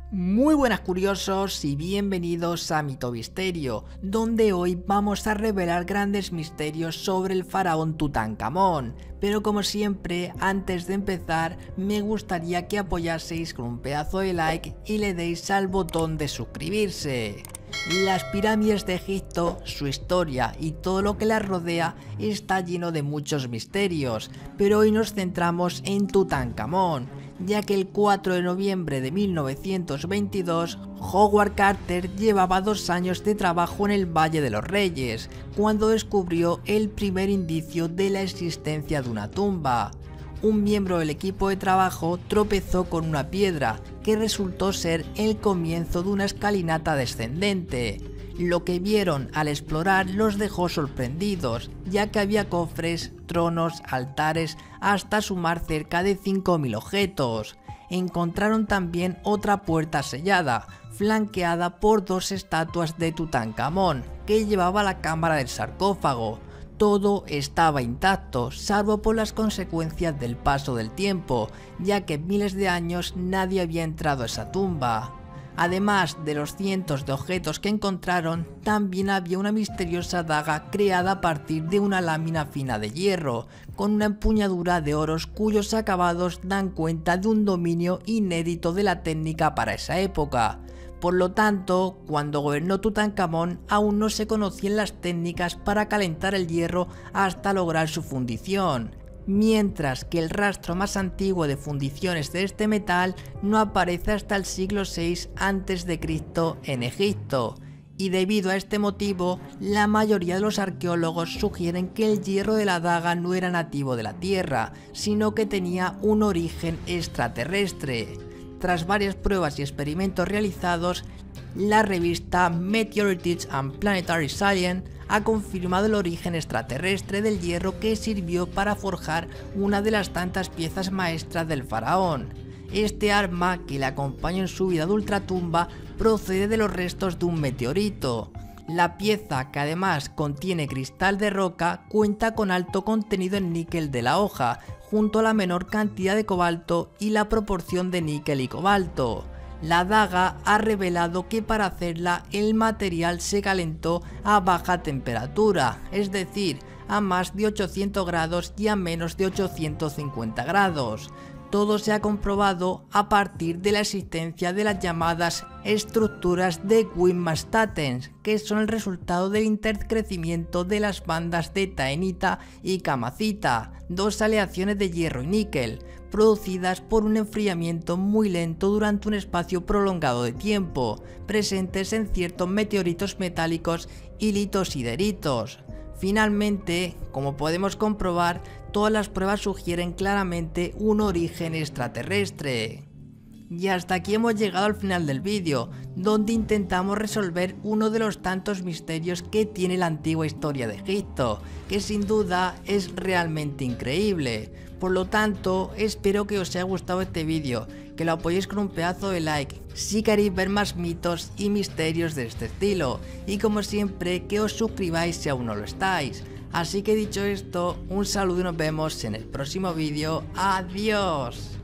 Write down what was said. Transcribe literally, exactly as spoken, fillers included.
Muy buenas curiosos y bienvenidos a Mitovisterio, donde hoy vamos a revelar grandes misterios sobre el faraón Tutankamón. Pero como siempre, antes de empezar, me gustaría que apoyaseis con un pedazo de like y le deis al botón de suscribirse. Las pirámides de Egipto, su historia y todo lo que las rodea está lleno de muchos misterios, pero hoy nos centramos en Tutankamón, ya que el cuatro de noviembre de mil novecientos veintidós, Howard Carter llevaba dos años de trabajo en el Valle de los Reyes, cuando descubrió el primer indicio de la existencia de una tumba. Un miembro del equipo de trabajo tropezó con una piedra, que resultó ser el comienzo de una escalinata descendente. Lo que vieron al explorar los dejó sorprendidos, ya que había cofres, tronos, altares, hasta sumar cerca de cinco mil objetos. Encontraron también otra puerta sellada, flanqueada por dos estatuas de Tutankamón, que llevaba la cámara del sarcófago. Todo estaba intacto, salvo por las consecuencias del paso del tiempo, ya que en miles de años nadie había entrado a esa tumba. Además de los cientos de objetos que encontraron, también había una misteriosa daga creada a partir de una lámina fina de hierro, con una empuñadura de oros cuyos acabados dan cuenta de un dominio inédito de la técnica para esa época. Por lo tanto, cuando gobernó Tutankamón aún no se conocían las técnicas para calentar el hierro hasta lograr su fundición, mientras que el rastro más antiguo de fundiciones de este metal no aparece hasta el siglo seis antes de Cristo en Egipto. Y debido a este motivo, la mayoría de los arqueólogos sugieren que el hierro de la daga no era nativo de la Tierra, sino que tenía un origen extraterrestre. Tras varias pruebas y experimentos realizados, la revista Meteoritics and Planetary Science ha confirmado el origen extraterrestre del hierro que sirvió para forjar una de las tantas piezas maestras del faraón. Este arma, que le acompañó en su vida de ultratumba, procede de los restos de un meteorito. La pieza, que además contiene cristal de roca, cuenta con alto contenido en níquel de la hoja, junto a la menor cantidad de cobalto y la proporción de níquel y cobalto. La daga ha revelado que para hacerla el material se calentó a baja temperatura, es decir, a más de ochocientos grados y a menos de ochocientos cincuenta grados. Todo se ha comprobado a partir de la existencia de las llamadas estructuras de Widmanstätten, que son el resultado del intercrecimiento de las bandas de taenita y kamacita, dos aleaciones de hierro y níquel, producidas por un enfriamiento muy lento durante un espacio prolongado de tiempo, presentes en ciertos meteoritos metálicos y litosideриtos. Finalmente, como podemos comprobar, todas las pruebas sugieren claramente un origen extraterrestre. Y hasta aquí hemos llegado al final del vídeo, donde intentamos resolver uno de los tantos misterios que tiene la antigua historia de Egipto, que sin duda es realmente increíble. Por lo tanto, espero que os haya gustado este vídeo, que lo apoyéis con un pedazo de like, si queréis ver más mitos y misterios de este estilo, y como siempre, que os suscribáis si aún no lo estáis. Así que dicho esto, un saludo y nos vemos en el próximo vídeo. ¡Adiós!